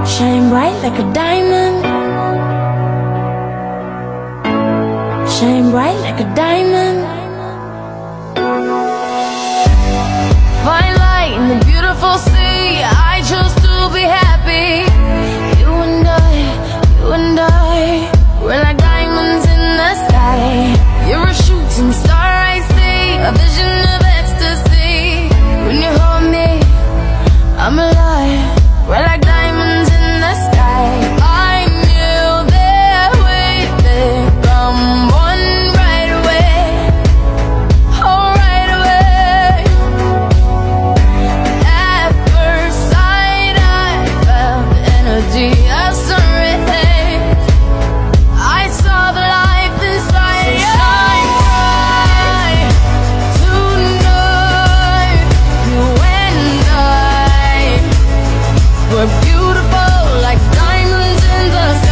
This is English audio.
Shine bright like a diamond. Shine bright like a diamond. Fine light in the beautiful sea. I chose to be happy. You and I, we're like diamonds in the sky. You're a shooting star, I see, a vision of ecstasy. When you hold me, I'm alive. We're like diamonds in the sky. I knew that we'd become one right away. Oh, right away. At first sight, I felt the energy of sun rays. I saw the life inside you. Shine bright tonight. You and I, we're beautiful like diamonds in the